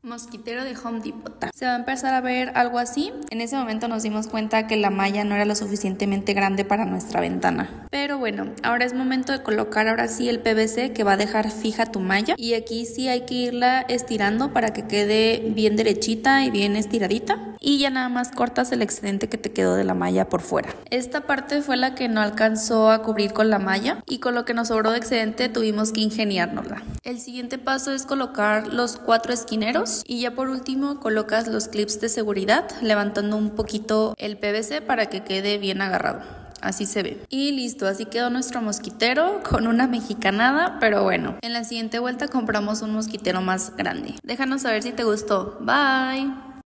Mosquitero de Home Depot. Se va a empezar a ver algo así. En ese momento nos dimos cuenta que la malla no era lo suficientemente grande para nuestra ventana. Pero bueno, ahora es momento de colocar ahora sí el PVC que va a dejar fija tu malla. Y aquí sí hay que irla estirando para que quede bien derechita y bien estiradita. Y ya nada más cortas el excedente que te quedó de la malla por fuera. Esta parte fue la que no alcanzó a cubrir con la malla y con lo que nos sobró de excedente tuvimos que ingeniárnosla. El siguiente paso es colocar los 4 esquineros y ya por último colocas los clips de seguridad levantando un poquito el PVC para que quede bien agarrado. Así se ve. Y listo, así quedó nuestro mosquitero con una mexicanada, pero bueno, en la siguiente vuelta compramos un mosquitero más grande. Déjanos saber si te gustó. Bye.